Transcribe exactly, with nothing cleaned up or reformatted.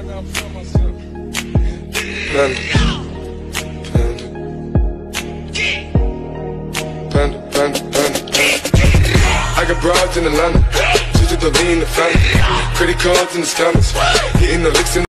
Panda, panda, panda, panda, panda. I got broads in Atlanta, just to lean the family. Credit cards in the scammers, hitting the licks in